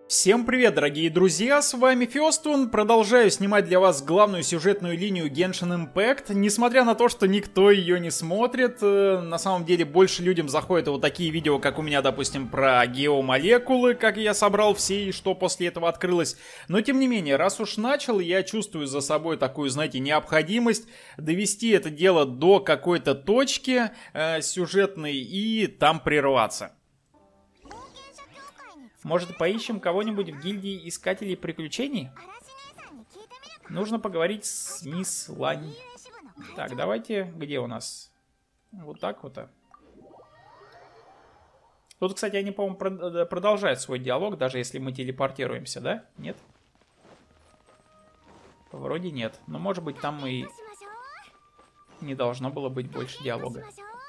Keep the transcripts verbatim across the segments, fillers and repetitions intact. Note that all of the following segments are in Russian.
Всем привет, дорогие друзья, с вами Фёстун. Продолжаю снимать для вас главную сюжетную линию Genshin Impact. Несмотря на то, что никто ее не смотрит, на самом деле больше людям заходят вот такие видео, как у меня, допустим, про геомолекулы, как я собрал все и что после этого открылось. Но тем не менее, раз уж начал, я чувствую за собой такую, знаете, необходимость довести это дело до какой-то точки э, сюжетной и там прерваться. Может, поищем кого-нибудь в гильдии искателей приключений? Нужно поговорить с мисс Лань. Так, давайте... Где у нас? Вот так вот. Тут, кстати, они, по-моему, продолжают свой диалог, даже если мы телепортируемся, да? Нет? Вроде нет. Но, может быть, там и не должно было быть больше диалога.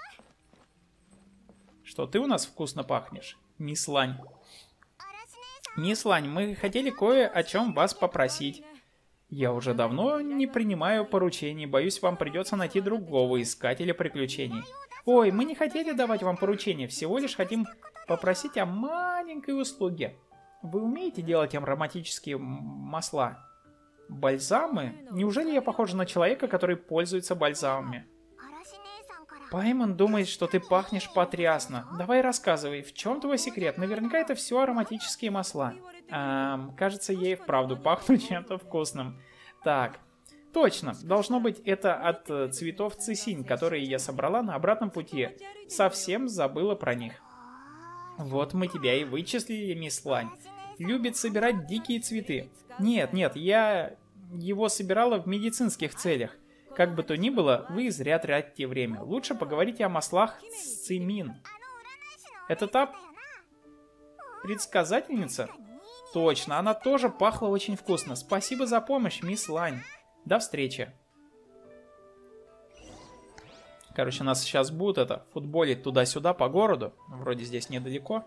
Что, ты у нас вкусно пахнешь, мисс Лань? Мисс Лань, мы хотели кое о чем вас попросить. Я уже давно не принимаю поручений, боюсь, вам придется найти другого искателя приключений. Ой, мы не хотели давать вам поручения, всего лишь хотим попросить о маленькой услуге. Вы умеете делать ароматические масла? Бальзамы? Неужели я похожа на человека, который пользуется бальзамами? Паймон думает, что ты пахнешь потрясно. Давай рассказывай, в чем твой секрет? Наверняка это все ароматические масла. Эм, кажется, я и вправду пахну чем-то вкусным. Так, точно, должно быть это от э, цветов цисинь, которые я собрала на обратном пути. Совсем забыла про них. Вот мы тебя и вычислили, мисс Лань. Любит собирать дикие цветы. Нет, нет, я его собирала в медицинских целях. Как бы то ни было, вы зря тратите время. Лучше поговорите о маслах цимин. Это та предсказательница? Точно, она тоже пахла очень вкусно. Спасибо за помощь, мисс Лань. До встречи. Короче, нас сейчас будут это футболить туда-сюда по городу. Вроде здесь недалеко.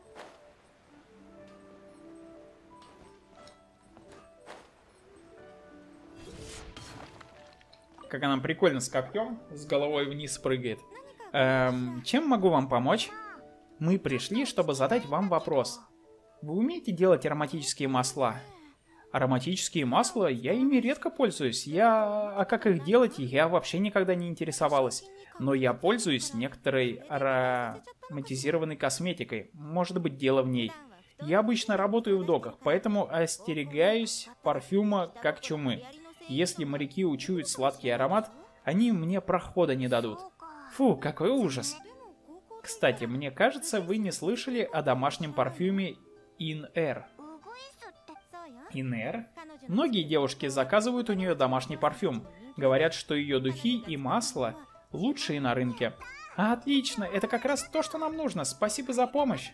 Как она прикольно с копьем, с головой вниз прыгает. Эм, чем могу вам помочь? Мы пришли, чтобы задать вам вопрос. Вы умеете делать ароматические масла? Ароматические масла? Я ими редко пользуюсь. Я... А как их делать, я вообще никогда не интересовалась. Но я пользуюсь некоторой ароматизированной косметикой. Может быть, дело в ней. Я обычно работаю в доках, поэтому остерегаюсь парфюма как чумы. Если моряки учуют сладкий аромат, они мне прохода не дадут. Фу, какой ужас. Кстати, мне кажется, вы не слышали о домашнем парфюме Ин-Эр. Ин-Эр? Многие девушки заказывают у нее домашний парфюм. Говорят, что ее духи и масло лучшие на рынке. Отлично, это как раз то, что нам нужно. Спасибо за помощь.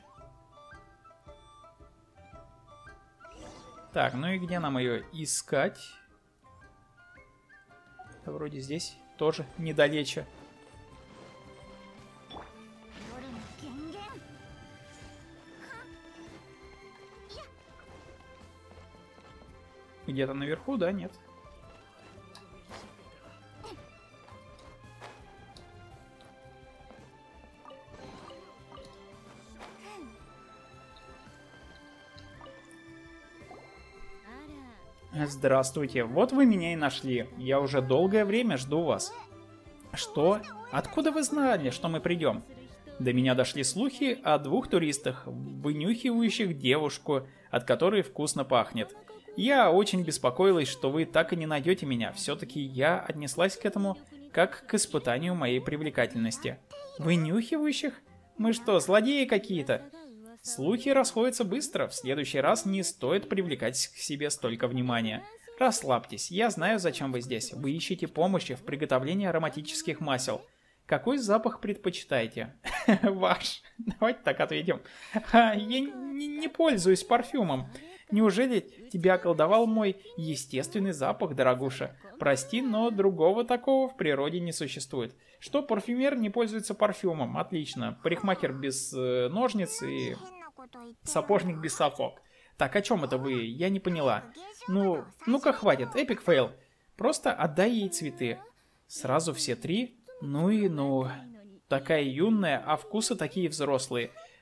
Так, ну и где нам ее искать? Вроде здесь тоже недалече. Где-то наверху, да? Нет. Здравствуйте, вот вы меня и нашли. Я уже долгое время жду вас. Что? Откуда вы знали, что мы придем? До меня дошли слухи о двух туристах, вынюхивающих девушку, от которой вкусно пахнет. Я очень беспокоилась, что вы так и не найдете меня. Все-таки я отнеслась к этому как к испытанию моей привлекательности. Вынюхивающих? Мы что, злодеи какие-то? Слухи расходятся быстро, в следующий раз не стоит привлекать к себе столько внимания. Расслабьтесь, я знаю, зачем вы здесь. Вы ищете помощи в приготовлении ароматических масел. Какой запах предпочитаете? Ваш. Давайте так ответим. Я не пользуюсь парфюмом. Неужели тебя околдовал мой естественный запах, дорогуша? Прости, но другого такого в природе не существует. Что, парфюмер не пользуется парфюмом? Отлично. Парикмахер без э, ножниц и сапожник без сапог. Так, о чем это вы? Я не поняла. Ну, ну-ка хватит, эпик фейл. Просто отдай ей цветы. Сразу все три? Ну и ну. Такая юная, а вкусы такие взрослые.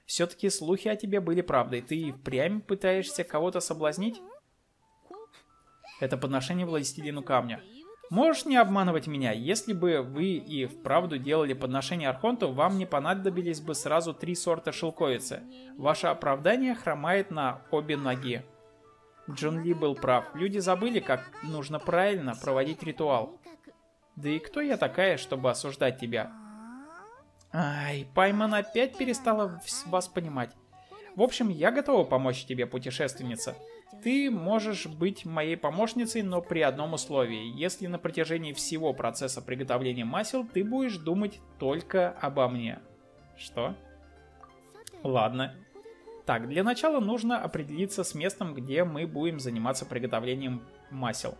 Все-таки слухи о тебе были правдой. Ты и впрямь пытаешься кого-то соблазнить? Это подношение властелину камня. Можешь не обманывать меня. Если бы вы и вправду делали подношение Архонту, вам не понадобились бы сразу три сорта шелковицы. Ваше оправдание хромает на обе ноги. Джун Ли был прав. Люди забыли, как нужно правильно проводить ритуал. Да и кто я такая, чтобы осуждать тебя? Ай, Пайман опять перестала вас понимать. В общем, я готова помочь тебе, путешественница. Ты можешь быть моей помощницей, но при одном условии. Если на протяжении всего процесса приготовления масел ты будешь думать только обо мне. Что? Ладно. Так, для начала нужно определиться с местом, где мы будем заниматься приготовлением масел.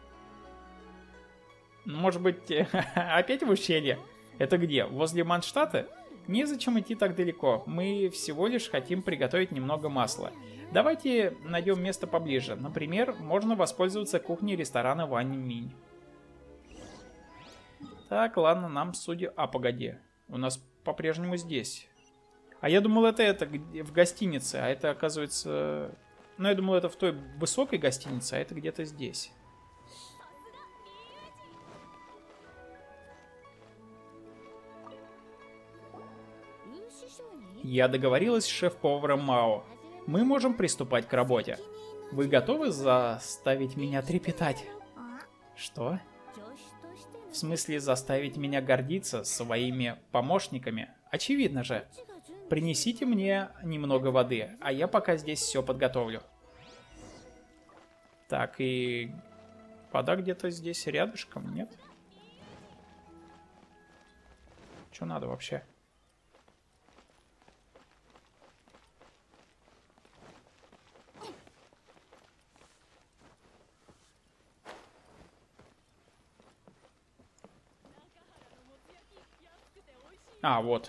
Может быть, опять в ущелье? Это где? Возле Манштата? Незачем идти так далеко. Мы всего лишь хотим приготовить немного масла. Давайте найдем место поближе. Например, можно воспользоваться кухней ресторана Вань Минь. Так, ладно, нам судя... А, погоди. У нас по-прежнему здесь. А я думал, это, это в гостинице. А это, оказывается... Ну, я думал, это в той высокой гостинице, а это где-то здесь. Я договорилась с шеф-поваром Мао. Мы можем приступать к работе. Вы готовы заставить меня трепетать? Что? В смысле заставить меня гордиться своими помощниками? Очевидно же. Принесите мне немного воды, а я пока здесь все подготовлю. Так, и... вода где-то здесь рядышком, нет? Что надо вообще? А, вот.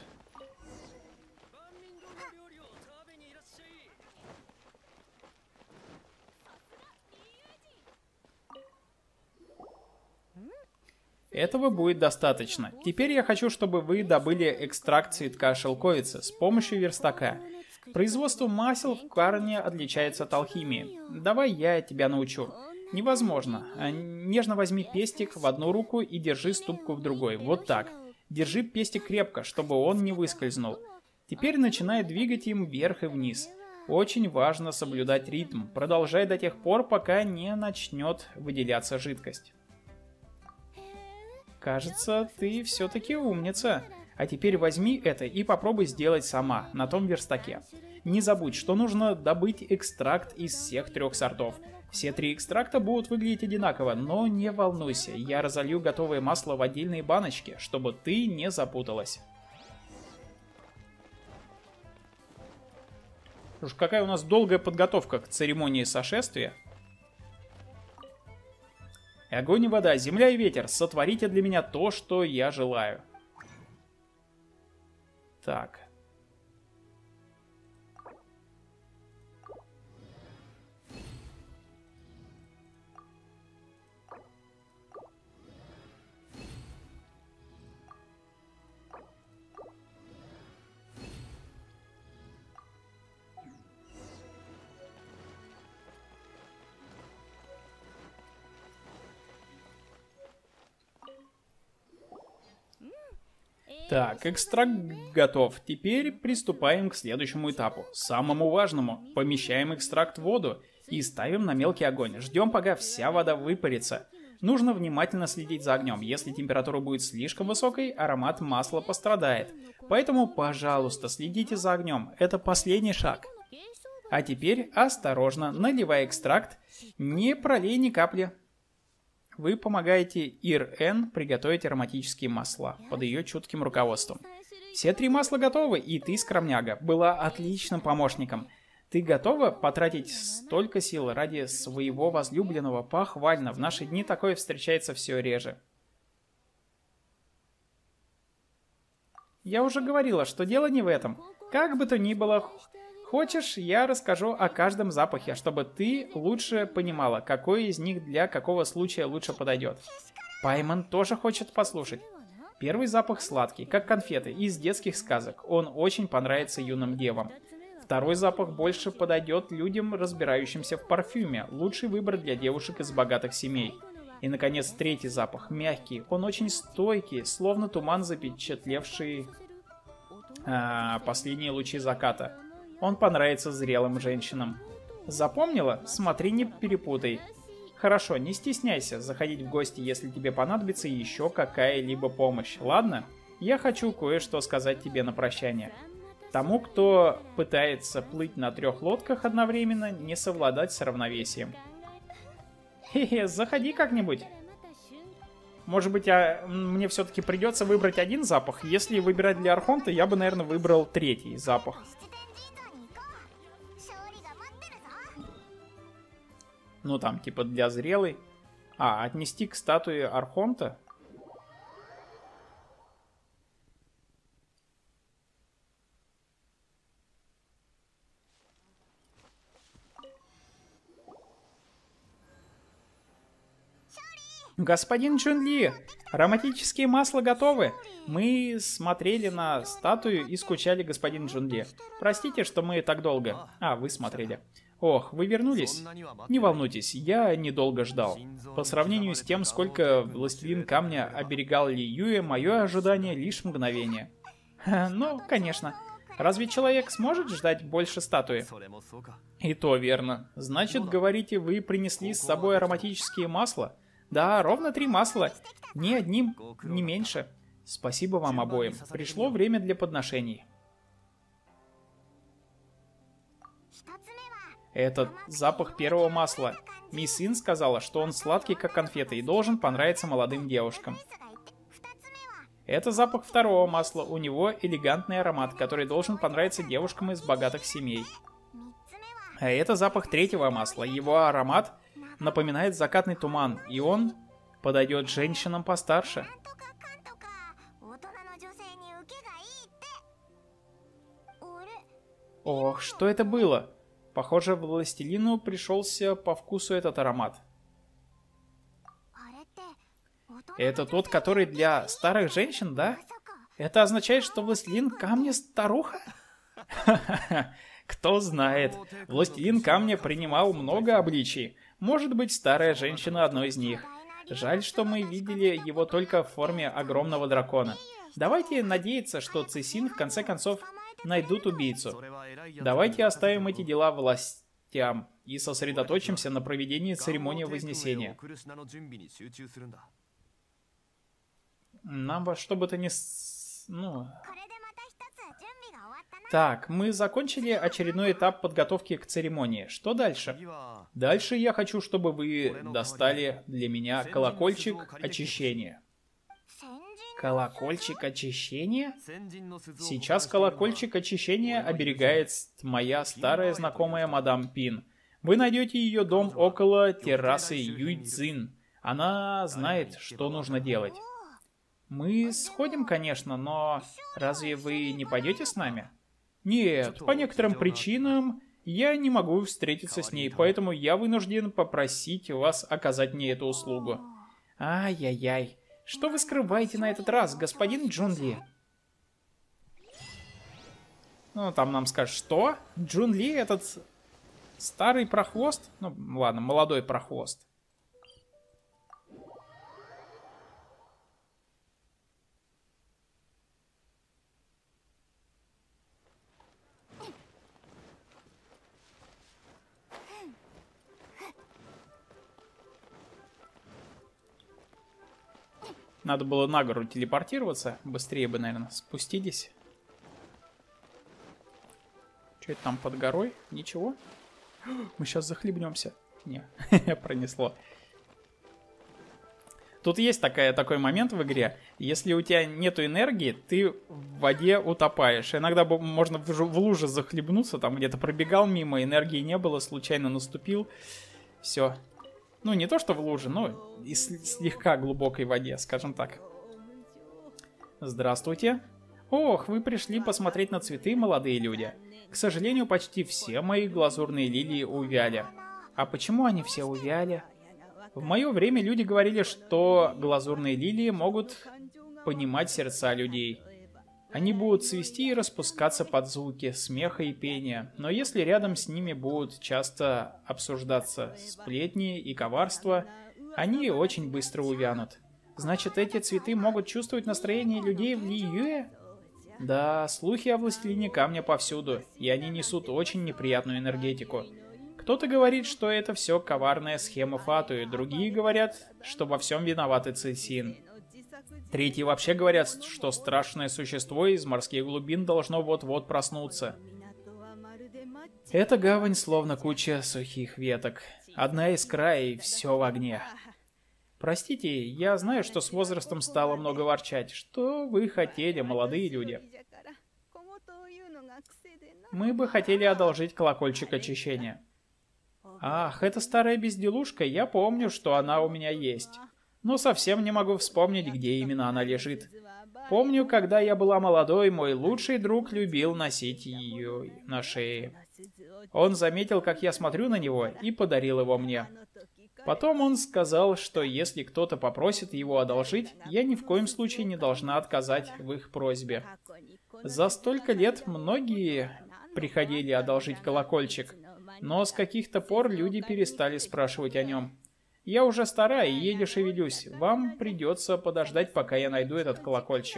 Этого будет достаточно. Теперь я хочу, чтобы вы добыли экстракт цветка шелковицы с помощью верстака. Производство масел в Карне отличается от алхимии. Давай я тебя научу. Невозможно. Нежно возьми пестик в одну руку и держи ступку в другой. Вот так. Держи пестик крепко, чтобы он не выскользнул. Теперь начинай двигать им вверх и вниз. Очень важно соблюдать ритм. Продолжай до тех пор, пока не начнет выделяться жидкость. Кажется, ты все-таки умница. А теперь возьми это и попробуй сделать сама, на том верстаке. Не забудь, что нужно добыть экстракт из всех трех сортов. Все три экстракта будут выглядеть одинаково, но не волнуйся, я разолью готовое масло в отдельные баночки, чтобы ты не запуталась. Уж какая у нас долгая подготовка к церемонии сошествия. Огонь и вода, земля и ветер, сотворите для меня то, что я желаю. Так. Так, экстракт готов. Теперь приступаем к следующему этапу, самому важному. Помещаем экстракт в воду и ставим на мелкий огонь. Ждем, пока вся вода выпарится. Нужно внимательно следить за огнем. Если температура будет слишком высокой, аромат масла пострадает. Поэтому, пожалуйста, следите за огнем. Это последний шаг. А теперь осторожно, наливай экстракт. Не пролей ни капли. Вы помогаете Ир-Эн приготовить ароматические масла под ее чутким руководством. Все три масла готовы, и ты, скромняга, была отличным помощником. Ты готова потратить столько сил ради своего возлюбленного? Похвально, в наши дни такое встречается все реже. Я уже говорила, что дело не в этом. Как бы то ни было... Хочешь, я расскажу о каждом запахе, чтобы ты лучше понимала, какой из них для какого случая лучше подойдет. Пайман тоже хочет послушать. Первый запах сладкий, как конфеты, из детских сказок. Он очень понравится юным девам. Второй запах больше подойдет людям, разбирающимся в парфюме. Лучший выбор для девушек из богатых семей. И, наконец, третий запах, мягкий. Он очень стойкий, словно туман, запечатлевший а, последние лучи заката. Он понравится зрелым женщинам. Запомнила? Смотри, не перепутай. Хорошо, не стесняйся заходить в гости, если тебе понадобится еще какая-либо помощь, ладно? Я хочу кое-что сказать тебе на прощание. Тому, кто пытается плыть на трех лодках одновременно, не совладать с равновесием. Хе-хе, заходи как-нибудь. Может быть, а, мне все-таки придется выбрать один запах? Если выбирать для Архонта, я бы, наверное, выбрал третий запах. Ну, там, типа, для зрелой. А, отнести к статуе Архонта? Господин Чунли, ароматические масла готовы. Мы смотрели на статую и скучали, господин Чунли. Простите, что мы так долго. А, вы смотрели. Ох, вы вернулись? Не волнуйтесь, я недолго ждал. По сравнению с тем, сколько Властелин Камня оберегал Ли Юэ, мое ожидание лишь мгновение. Ха, ну, конечно. Разве человек сможет ждать больше статуи? И то верно. Значит, говорите, вы принесли с собой ароматические масла? Да, ровно три масла. Ни одним, ни меньше. Спасибо вам обоим. Пришло время для подношений. Это запах первого масла. Мисс Ин сказала, что он сладкий, как конфеты, и должен понравиться молодым девушкам. Это запах второго масла. У него элегантный аромат, который должен понравиться девушкам из богатых семей. А это запах третьего масла. Его аромат напоминает закатный туман, и он подойдет женщинам постарше. Ох, что это было? Похоже, властелину пришелся по вкусу этот аромат. Это тот, который для старых женщин, да? Это означает, что властелин камня старуха? Кто знает. Властелин камня принимал много обличий. Может быть, старая женщина одно из них. Жаль, что мы видели его только в форме огромного дракона. Давайте надеяться, что Цисин в конце концов найдут убийцу. Давайте оставим эти дела властям и сосредоточимся на проведении церемонии Вознесения. Нам во что бы то ни... Ну... Так, мы закончили очередной этап подготовки к церемонии. Что дальше? Дальше я хочу, чтобы вы достали для меня колокольчик очищения. Колокольчик очищения? Сейчас колокольчик очищения оберегает моя старая знакомая мадам Пин. Вы найдете ее дом около террасы Юйцзин. Она знает, что нужно делать. Мы сходим, конечно, но разве вы не пойдете с нами? Нет, по некоторым причинам я не могу встретиться с ней, поэтому я вынужден попросить вас оказать мне эту услугу. Ай-яй-яй. Что вы скрываете на этот раз, господин Джунли? Ну, там нам скажут, что? Джунли этот старый прохвост? Ну, ладно, молодой прохвост. Надо было на гору телепортироваться. Быстрее бы, наверное, спустились. Что это там под горой? Ничего? Мы сейчас захлебнемся. Не, пронесло. Тут есть такая, такой момент в игре. Если у тебя нету энергии, ты в воде утопаешь. Иногда можно в луже захлебнуться. Там где-то пробегал мимо, энергии не было, случайно наступил. Все. Ну, не то, что в луже, но и слегка глубокой воде, скажем так. Здравствуйте. Ох, вы пришли посмотреть на цветы, молодые люди. К сожалению, почти все мои глазурные лилии увяли. А почему они все увяли? В мое время люди говорили, что глазурные лилии могут понимать сердца людей. Они будут цвести и распускаться под звуки смеха и пения, но если рядом с ними будут часто обсуждаться сплетни и коварство, они очень быстро увянут. Значит, эти цветы могут чувствовать настроение людей в Лиюэ? Да, слухи о властелине камня повсюду, и они несут очень неприятную энергетику. Кто-то говорит, что это все коварная схема Фатуи, другие говорят, что во всем виноваты Цисин. Третьи вообще говорят, что страшное существо из морских глубин должно вот-вот проснуться. Эта гавань словно куча сухих веток. Одна искра и все в огне. Простите, я знаю, что с возрастом стало много ворчать. Что вы хотели, молодые люди? Мы бы хотели одолжить колокольчик очищения. Ах, эта старая безделушка, я помню, что она у меня есть. Но совсем не могу вспомнить, где именно она лежит. Помню, когда я была молодой, мой лучший друг любил носить ее на шее. Он заметил, как я смотрю на него, и подарил его мне. Потом он сказал, что если кто-то попросит его одолжить, я ни в коем случае не должна отказать в их просьбе. За столько лет многие приходили одолжить колокольчик, но с каких-то пор люди перестали спрашивать о нем. Я уже стара и еле шевелюсь. Вам придется подождать, пока я найду этот колокольчик.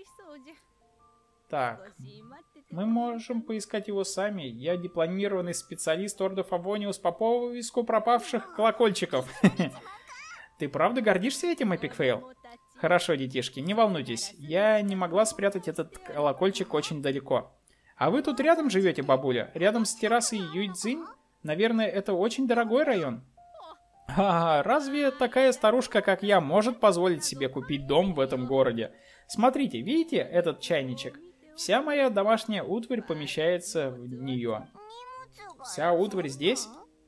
Так, мы можем поискать его сами. Я дипломированный специалист Ордо Фавониус по поиску пропавших колокольчиков. Ты правда гордишься этим, Эпик Фейл? Хорошо, детишки, не волнуйтесь. Я не могла спрятать этот колокольчик очень далеко. А вы тут рядом живете, бабуля? Рядом с террасой Юйцзинь? Наверное, это очень дорогой район. А, разве такая старушка, как я, может позволить себе купить дом в этом городе? Смотрите, видите этот чайничек? Вся моя домашняя утварь помещается в нее. Вся утварь здесь?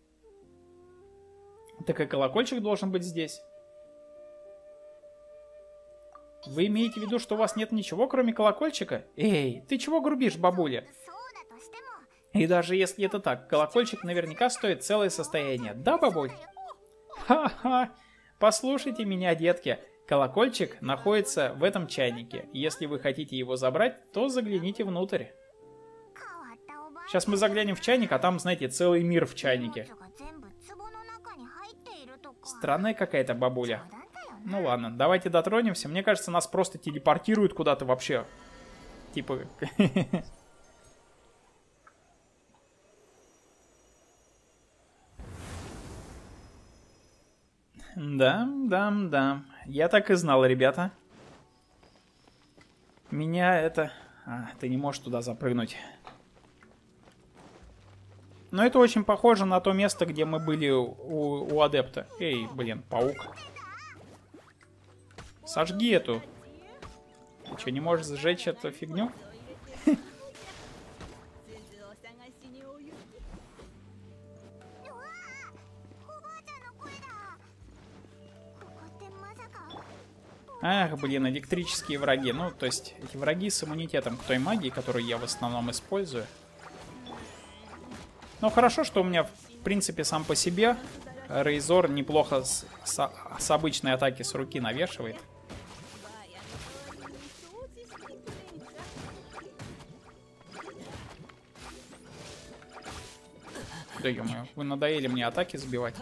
Так и колокольчик должен быть здесь. Вы имеете в виду, что у вас нет ничего, кроме колокольчика? Эй, ты чего грубишь, бабуля? И даже если это так, колокольчик наверняка стоит целое состояние. Да, бабуль? Ха-ха! Послушайте меня, детки. Колокольчик находится в этом чайнике. Если вы хотите его забрать, то загляните внутрь. Сейчас мы заглянем в чайник, а там, знаете, целый мир в чайнике. Странная какая-то бабуля. Ну ладно, давайте дотронемся. Мне кажется, нас просто телепортируют куда-то вообще. Типа... Да, да, да. Я так и знал, ребята. Меня это... А, ты не можешь туда запрыгнуть. Но это очень похоже на то место, где мы были у, у адепта. Эй, блин, паук. Сожги эту. Ты что, не можешь сжечь эту фигню? Ах, блин, электрические враги. Ну, то есть, эти враги с иммунитетом к той магии, которую я в основном использую. Ну, хорошо, что у меня, в принципе, сам по себе Рейзор неплохо с, с, с обычной атаки с руки навешивает. Да ё-моё, вы надоели мне атаки сбивать.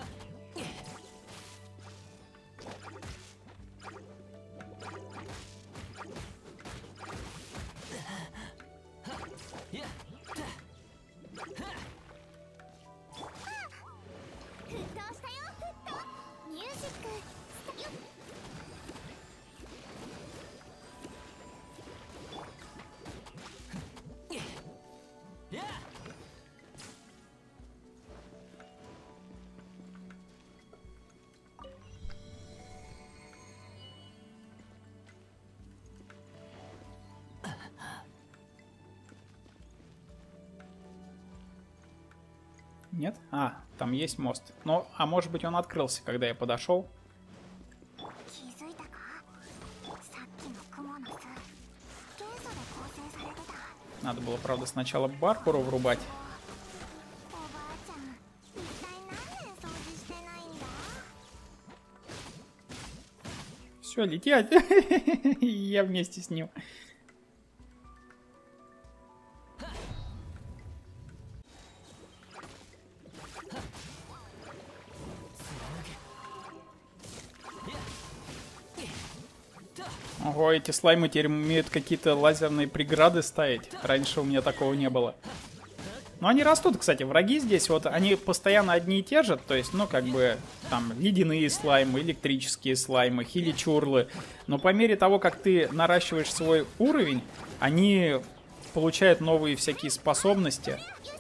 Нет? А, там есть мост. Ну, а может быть он открылся, когда я подошел. Надо было, правда, сначала Барбару врубать. Все, летят. Я вместе с ним. Ого, эти слаймы теперь умеют какие-то лазерные преграды ставить. Раньше у меня такого не было. Но они растут, кстати, враги здесь, вот они постоянно одни и те же, то есть, ну, как бы, там, ледяные слаймы, электрические слаймы, хиличурлы. Но по мере того, как ты наращиваешь свой уровень, они получают новые всякие способности.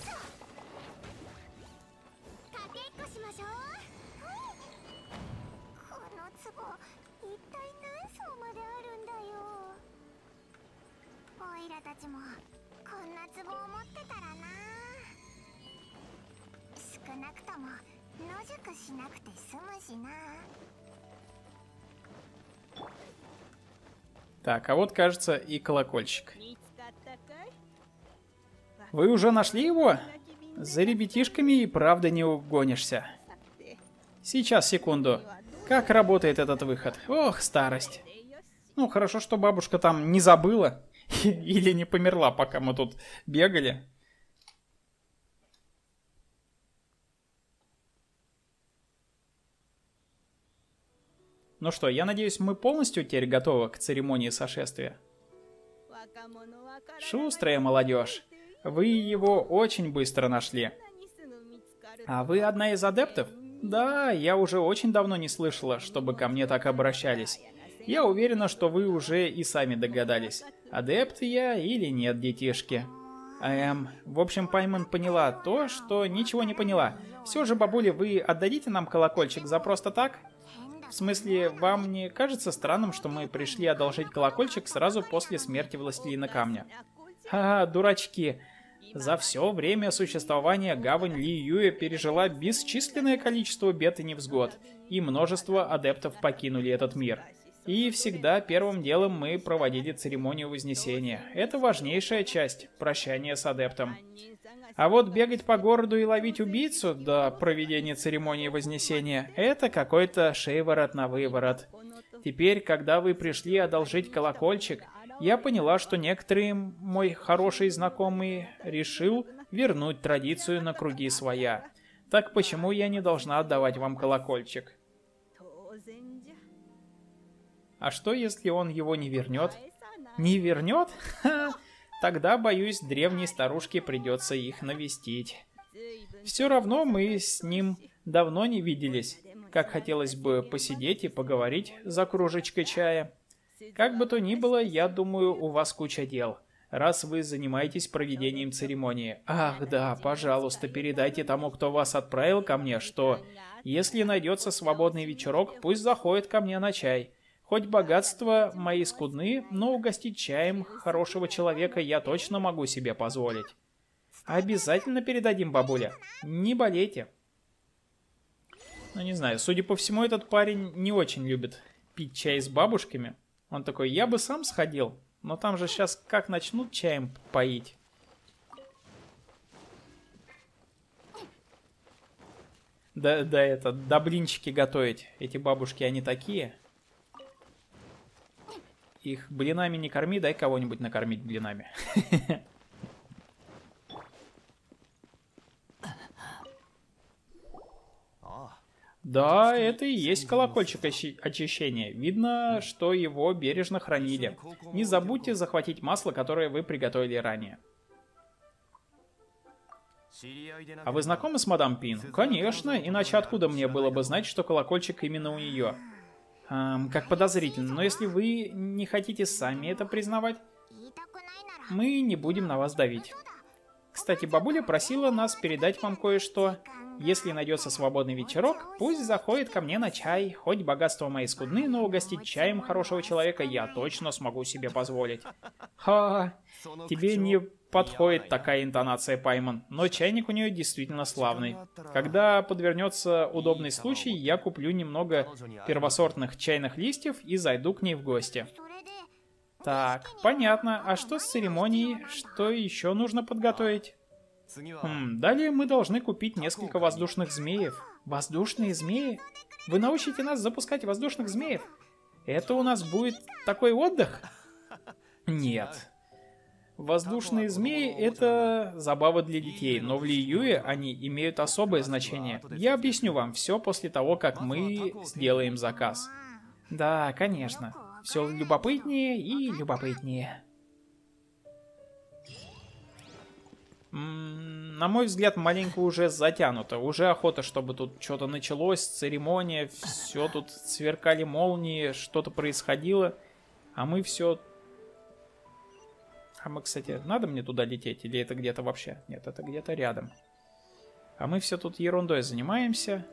Так, а вот, кажется, и колокольчик. Вы уже нашли его? За ребятишками и правда не угонишься. Сейчас, секунду. Как работает этот выход? Ох, старость. Ну, хорошо, что бабушка там не забыла. Или не померла, пока мы тут бегали. Ну что, я надеюсь, мы полностью теперь готовы к церемонии сошествия. Шустрая молодежь. Вы его очень быстро нашли. А вы одна из адептов? Да, я уже очень давно не слышала, чтобы ко мне так обращались. Я уверена, что вы уже и сами догадались, адепт я или нет, детишки. Эм, в общем, Паймон поняла то, что ничего не поняла. Все же, бабуля, вы отдадите нам колокольчик за просто так? В смысле, вам не кажется странным, что мы пришли одолжить колокольчик сразу после смерти Властелина Камня? Ха-ха, дурачки. За все время существования гавань Ли Юэ пережила бесчисленное количество бед и невзгод, и множество адептов покинули этот мир. И всегда первым делом мы проводили церемонию Вознесения. Это важнейшая часть прощания с адептом. А вот бегать по городу и ловить убийцу до проведения церемонии Вознесения — это какой-то шейворот на выворот. Теперь, когда вы пришли одолжить колокольчик, я поняла, что некоторые мой хороший знакомый решил вернуть традицию на круги своя. Так почему я не должна отдавать вам колокольчик? А что, если он его не вернет? Не вернет? Ха! Тогда, боюсь, древней старушке придется их навестить. Все равно мы с ним давно не виделись. Как хотелось бы посидеть и поговорить за кружечкой чая. Как бы то ни было, я думаю, у вас куча дел, раз вы занимаетесь проведением церемонии. Ах да, пожалуйста, передайте тому, кто вас отправил ко мне, что если найдется свободный вечерок, пусть заходит ко мне на чай. Хоть богатства мои скудны, но угостить чаем хорошего человека я точно могу себе позволить. Обязательно передадим, бабуля. Не болейте. Ну, не знаю, судя по всему, этот парень не очень любит пить чай с бабушками. Он такой, я бы сам сходил, но там же сейчас как начнут чаем поить. Да, да, это, да блинчики готовить. Эти бабушки, они такие. Их блинами не корми, дай кого-нибудь накормить блинами. Да, это и есть колокольчик очищения. Видно, что его бережно хранили. Не забудьте захватить масло, которое вы приготовили ранее. А вы знакомы с мадам Пин? Конечно, иначе откуда мне было бы знать, что колокольчик именно у нее? Эм, как подозрительно, но если вы не хотите сами это признавать, мы не будем на вас давить. Кстати, бабуля просила нас передать вам кое-что. Если найдется свободный вечерок, пусть заходит ко мне на чай. Хоть богатства мои скудны, но угостить чаем хорошего человека я точно смогу себе позволить. Ха, тебе не подходит такая интонация, Паймон, но чайник у нее действительно славный. Когда подвернется удобный случай, я куплю немного первосортных чайных листьев и зайду к ней в гости. Так, понятно. А что с церемонией? Что еще нужно подготовить? Хм, далее мы должны купить несколько воздушных змеев. Воздушные змеи? Вы научите нас запускать воздушных змеев? Это у нас будет такой отдых? Нет. Воздушные змеи — это забава для детей, но в Лиюе они имеют особое значение. Я объясню вам все после того, как мы сделаем заказ. Да, конечно. Все любопытнее и любопытнее. М-м, на мой взгляд, маленько уже затянуто. Уже охота, чтобы тут что-то началось, церемония, все тут сверкали молнии, что-то происходило. А мы все... А мы, кстати, надо мне туда лететь? Или это где-то вообще? Нет, это где-то рядом. А мы все тут ерундой занимаемся.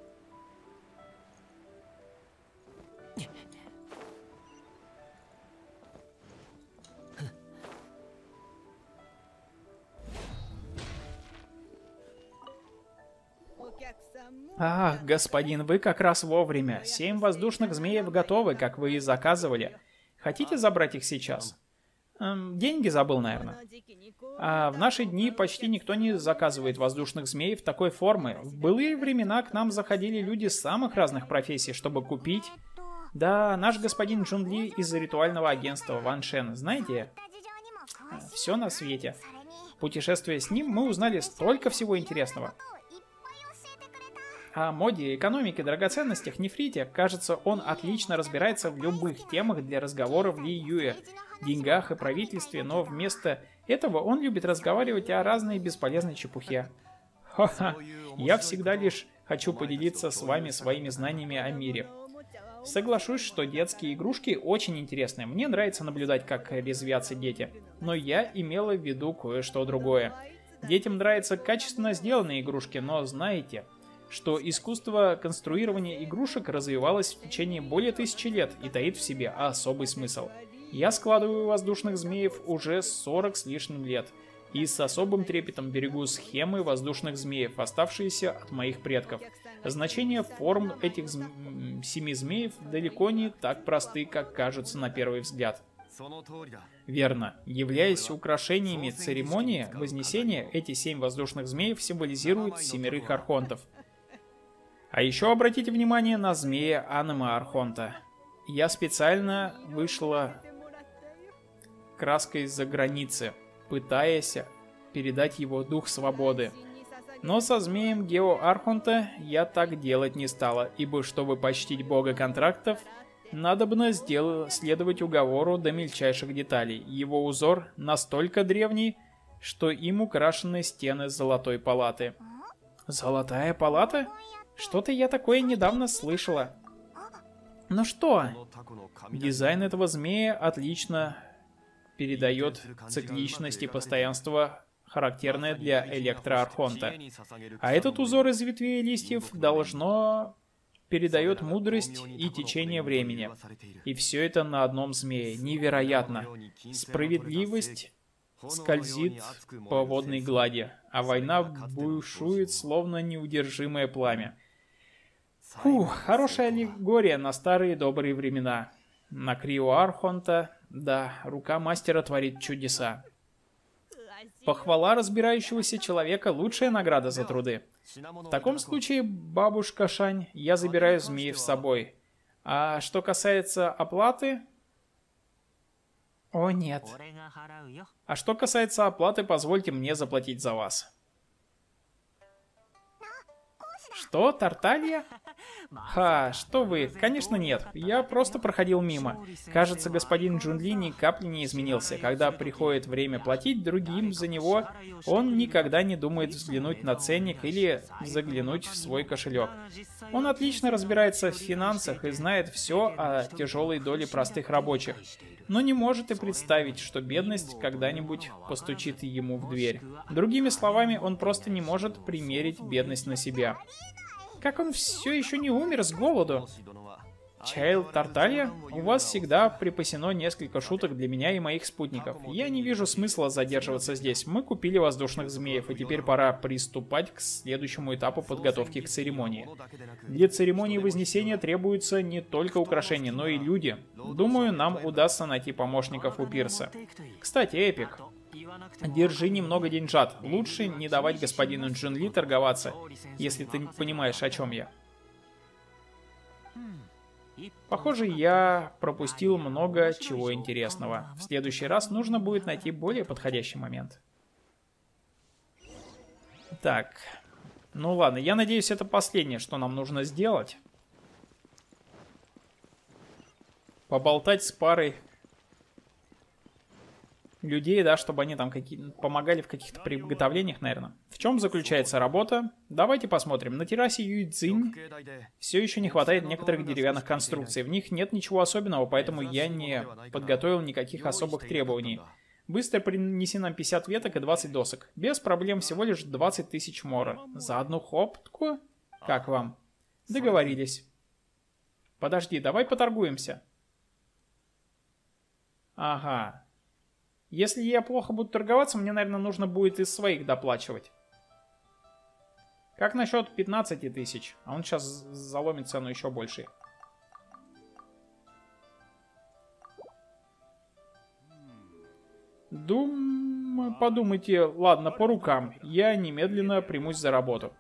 Ах, господин, вы как раз вовремя. Семь воздушных змеев готовы, как вы и заказывали. Хотите забрать их сейчас? Эм, деньги забыл, наверное. А в наши дни почти никто не заказывает воздушных змей в такой формы. В былые времена к нам заходили люди с самых разных профессий, чтобы купить... Да, наш господин Джун Ли из ритуального агентства Ван Шен, знаете? Все на свете. Путешествуя с ним, мы узнали столько всего интересного. О моде, экономике, драгоценностях, нефрите. Кажется, он отлично разбирается в любых темах для разговора в Лиюе, деньгах и правительстве, но вместо этого он любит разговаривать о разной бесполезной чепухе. Ха-ха, я всегда лишь хочу поделиться с вами своими знаниями о мире. Соглашусь, что детские игрушки очень интересны. Мне нравится наблюдать, как резвятся дети. Но я имела в виду кое-что другое. Детям нравятся качественно сделанные игрушки, но знаете, что искусство конструирования игрушек развивалось в течение более тысячи лет и таит в себе особый смысл. Я складываю воздушных змеев уже сорок с лишним лет, и с особым трепетом берегу схемы воздушных змеев, оставшиеся от моих предков. Значения форм этих зм... семи змеев далеко не так просты, как кажутся на первый взгляд. Верно. Являясь украшениями церемонии Вознесения, эти семь воздушных змеев символизируют семерых архонтов. А еще обратите внимание на змея Анима Архонта. Я специально вышла краской за границы, пытаясь передать его дух свободы. Но со змеем Гео Архонта я так делать не стала, ибо чтобы почтить бога контрактов, надобно сделать, следовать уговору до мельчайших деталей. Его узор настолько древний, что им украшены стены Золотой Палаты. Золотая Палата? Что-то я такое недавно слышала. Ну что? Дизайн этого змея отлично передает цикличность и постоянство, характерное для электроархонта. А этот узор из ветвей и листьев должно передает мудрость и течение времени. И все это на одном змее. Невероятно. Справедливость скользит по водной глади, а война бушует, словно неудержимое пламя. Фух, хорошая аллегория на старые добрые времена. На Крио Архонта, да, рука мастера творит чудеса. Похвала разбирающегося человека — лучшая награда за труды. В таком случае, бабушка Шань, я забираю змеев с собой. А что касается оплаты... О, нет. А что касается оплаты, позвольте мне заплатить за вас. Что, Тарталья? Ха, что вы? Конечно нет, я просто проходил мимо. Кажется, господин Джун Ли ни капли не изменился. Когда приходит время платить другим за него, он никогда не думает взглянуть на ценник или заглянуть в свой кошелек. Он отлично разбирается в финансах и знает все о тяжелой доле простых рабочих, но не может и представить, что бедность когда-нибудь постучит ему в дверь. Другими словами, он просто не может примерить бедность на себя. Как он все еще не умер с голоду? Чайл Тарталья, у вас всегда припасено несколько шуток для меня и моих спутников. Я не вижу смысла задерживаться здесь. Мы купили воздушных змеев, и теперь пора приступать к следующему этапу подготовки к церемонии. Для церемонии Вознесения требуются не только украшения, но и люди. Думаю, нам удастся найти помощников у пирса. Кстати, Эпик, держи немного деньжат. Лучше не давать господину Джун Ли торговаться, если ты понимаешь, о чем я. Похоже, я пропустил много чего интересного. В следующий раз нужно будет найти более подходящий момент. Так. Ну ладно, я надеюсь, это последнее, что нам нужно сделать. Поболтать с парой людей, да, чтобы они там какие помогали в каких-то приготовлениях, наверное. В чем заключается работа? Давайте посмотрим. На террасе Юйцзинь все еще не хватает некоторых деревянных конструкций. В них нет ничего особенного, поэтому я не подготовил никаких особых требований. Быстро принеси нам пятьдесят веток и двадцать досок. Без проблем, всего лишь двадцать тысяч мора. За одну хопку? Как вам? Договорились. Подожди, давай поторгуемся. Ага. Если я плохо буду торговаться, мне, наверное, нужно будет из своих доплачивать. Как насчет пятнадцати тысяч? А он сейчас заломит цену еще больше. Дум... Подумайте, ладно, по рукам. Я немедленно примусь за работу.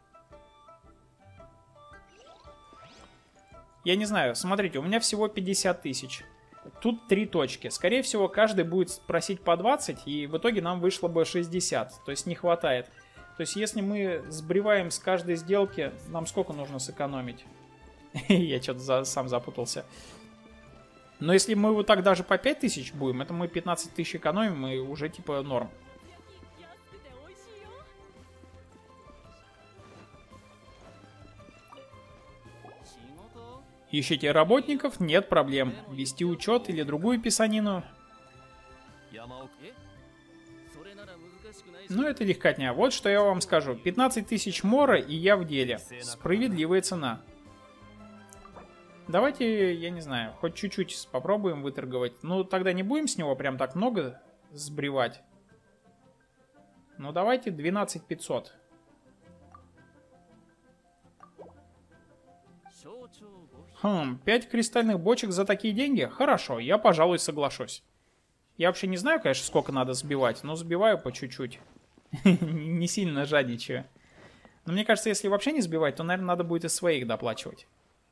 Я не знаю, смотрите, у меня всего пятьдесят тысяч. Тут три точки. Скорее всего, каждый будет просить по двадцать, и в итоге нам вышло бы шестьдесят. То есть не хватает. То есть если мы сбриваем с каждой сделки, нам сколько нужно сэкономить? Я что-то сам запутался. Но если мы вот так даже по пять тысяч будем, это мы пятнадцать тысяч экономим, и уже типа норм. Ищите работников? Нет проблем. Вести учет или другую писанину? Ну, это легкотня. Вот что я вам скажу. пятнадцать тысяч мора, и я в деле. Справедливая цена. Давайте, я не знаю, хоть чуть-чуть попробуем выторговать. Ну, тогда не будем с него прям так много сбривать. Ну, давайте двенадцать тысяч пятьсот. Хм, пять кристальных бочек за такие деньги? Хорошо, я, пожалуй, соглашусь. Я вообще не знаю, конечно, сколько надо сбивать, но сбиваю по чуть-чуть. Не сильно жадничаю. Но мне кажется, если вообще не сбивать, то, наверное, надо будет из своих доплачивать.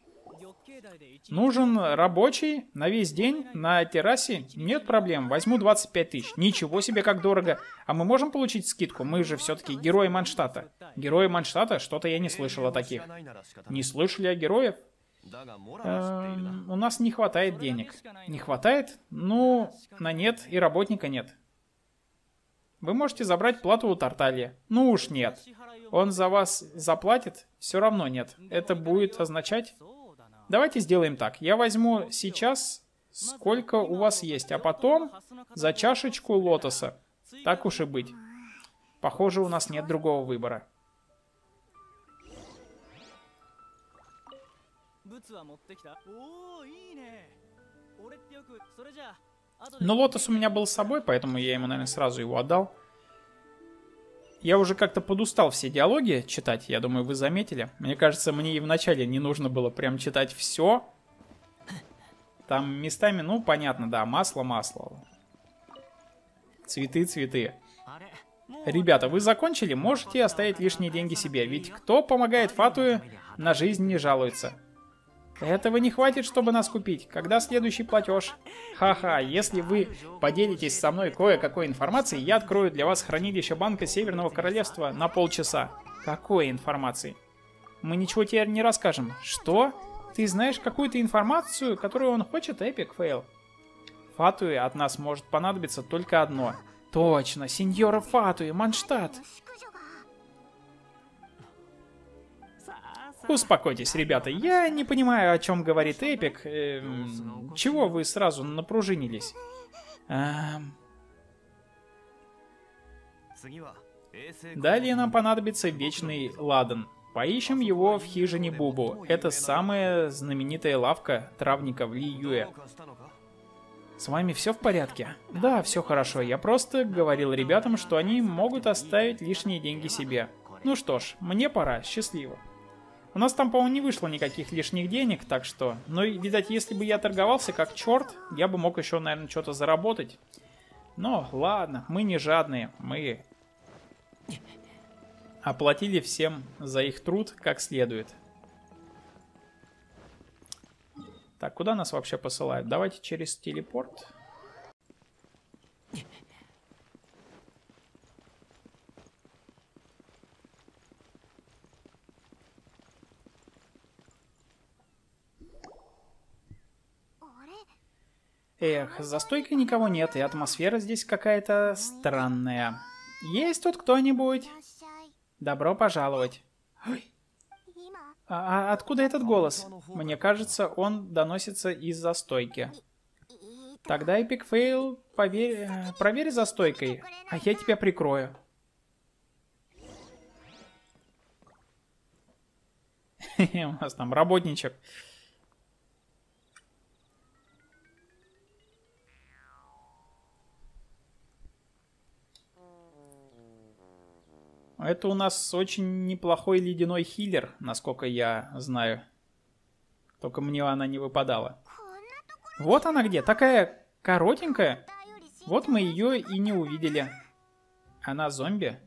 Нужен рабочий на весь день на террасе? Нет проблем, возьму двадцать пять тысяч. Ничего себе, как дорого. А мы можем получить скидку? Мы же все-таки герои Манштата. Герои Манштата? Что-то я не слышал о таких. Не слышали о героях? Эм, у нас не хватает денег. Не хватает? Ну, на нет, и работника нет. Вы можете забрать плату у Тарталья. Ну уж нет. Он за вас заплатит? Все равно нет. Это будет означать... Давайте сделаем так. Я возьму сейчас, сколько у вас есть, а потом за чашечку лотоса. Так уж и быть. Похоже, у нас нет другого выбора. Но лотос у меня был с собой, поэтому я ему, наверное, сразу его отдал. Я уже как-то подустал все диалоги читать, я думаю, вы заметили. Мне кажется, мне и вначале не нужно было прям читать все. Там местами, ну, понятно, да, масло-масло. Цветы-цветы. Ребята, вы закончили? Можете оставить лишние деньги себе, ведь кто помогает Фатуе, на жизнь не жалуется. Этого не хватит, чтобы нас купить. Когда следующий платеж? Ха-ха, если вы поделитесь со мной кое-какой информацией, я открою для вас хранилище Банка Северного Королевства на полчаса. Какой информации? Мы ничего тебе не расскажем. Что? Ты знаешь какую-то информацию, которую он хочет, Эпик Фейл? Фатуе от нас может понадобиться только одно. Точно, сеньора Фатуе, Манштат. Успокойтесь, ребята, я не понимаю, о чем говорит Эпик. Эм, чего вы сразу напружинились? Эм... Далее нам понадобится Вечный Ладан. Поищем его в хижине Бубу. Это самая знаменитая лавка травника в Лиюэ. С вами все в порядке? Да, все хорошо. Я просто говорил ребятам, что они могут оставить лишние деньги себе. Ну что ж, мне пора. Счастливо. У нас там, по-моему, не вышло никаких лишних денег, так что... Ну, видать, если бы я торговался как черт, я бы мог еще, наверное, что-то заработать. Но, ладно, мы не жадные. Мы оплатили всем за их труд как следует. Так, куда нас вообще посылают? Давайте через телепорт. Эх, за стойкой никого нет, и атмосфера здесь какая-то странная. Есть тут кто-нибудь? Добро пожаловать. Ой. А, а откуда этот голос? Мне кажется, он доносится из-за стойки. Тогда Эпик Фейл, поверь, проверь за стойкой, а я тебя прикрою. У нас там работничек. Это у нас очень неплохой ледяной хиллер, насколько я знаю. Только мне она не выпадала. Вот она где, такая коротенькая. Вот мы ее и не увидели. Она зомби?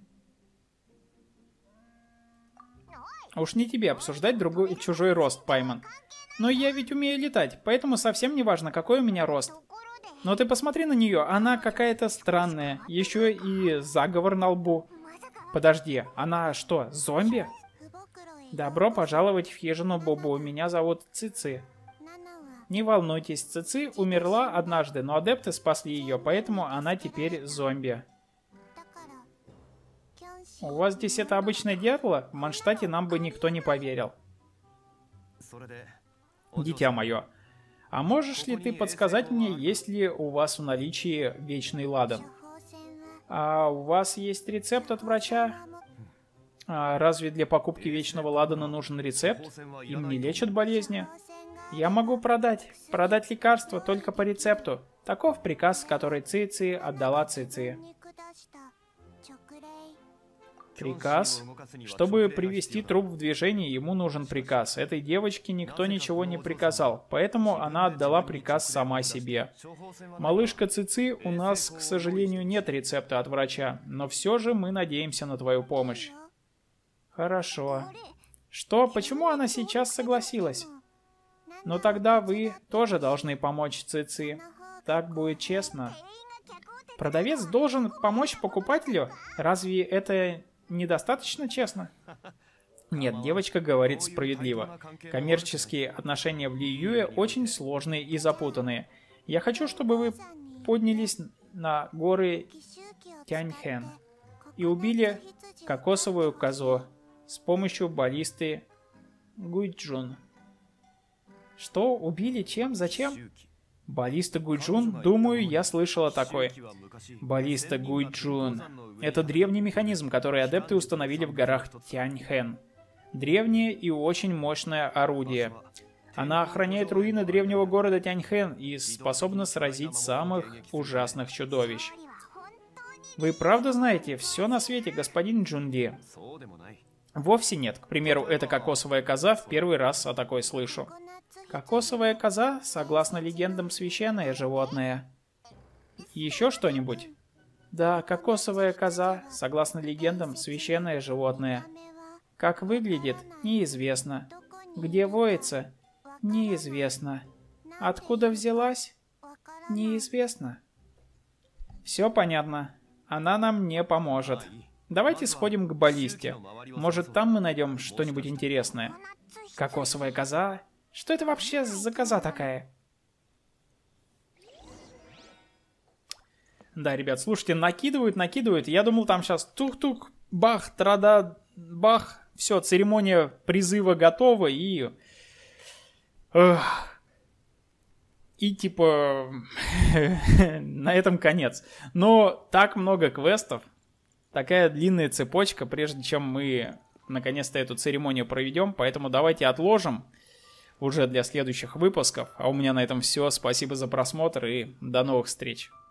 Уж не тебе обсуждать другой чужой рост, Пайман. Но я ведь умею летать, поэтому совсем не важно, какой у меня рост. Но ты посмотри на нее, она какая-то странная. Еще и заговор на лбу. Подожди, она что, зомби? Добро пожаловать в хижину Бобу, меня зовут Цици. Не волнуйтесь, Цици умерла однажды, но адепты спасли ее, поэтому она теперь зомби. У вас здесь это обычное дело? В Манштате нам бы никто не поверил. Дитя мое, а можешь ли ты подсказать мне, есть ли у вас в наличии вечный ладан? А у вас есть рецепт от врача? А разве для покупки вечного ладана нужен рецепт? Им не лечат болезни? Я могу продать. Продать лекарство только по рецепту. Таков приказ, который Цици отдала Цици. Приказ? Чтобы привести труп в движение, ему нужен приказ. Этой девочке никто ничего не приказал, поэтому она отдала приказ сама себе. Малышка Цици, у нас, к сожалению, нет рецепта от врача, но все же мы надеемся на твою помощь. Хорошо. Что? Почему она сейчас согласилась? Но тогда вы тоже должны помочь Цици. Так будет честно. Продавец должен помочь покупателю? Разве это недостаточно честно? Нет, девочка говорит справедливо. Коммерческие отношения в Лиюе очень сложные и запутанные. Я хочу, чтобы вы поднялись на горы Тяньхэн и убили кокосовую козу с помощью баллисты Гуйджун. Что? Убили? Чем? Зачем? Баллиста Гуйджун? Думаю, я слышала такое. Баллиста Гуйджун. Это древний механизм, который адепты установили в горах Тяньхэн. Древнее и очень мощное орудие. Она охраняет руины древнего города Тяньхэн и способна сразить самых ужасных чудовищ. Вы правда знаете все на свете, господин Джунди? Вовсе нет. К примеру, эта кокосовая коза, в первый раз о такой слышу. Кокосовая коза, согласно легендам, священное животное. Еще что-нибудь? Да, кокосовая коза, согласно легендам, священное животное. Как выглядит? Неизвестно. Где воется? Неизвестно. Откуда взялась? Неизвестно. Все понятно. Она нам не поможет. Давайте сходим к баллисте. Может, там мы найдем что-нибудь интересное. Кокосовая коза? Что это вообще за коза такая? Да, ребят, слушайте, накидывают, накидывают. Я думал, там сейчас тух-тух, бах, трада, бах. Все, церемония призыва готова и... Эх. И типа... на этом конец. Но так много квестов. Такая длинная цепочка, прежде чем мы наконец-то эту церемонию проведем. Поэтому давайте отложим уже для следующих выпусков. А у меня на этом все. Спасибо за просмотр и до новых встреч.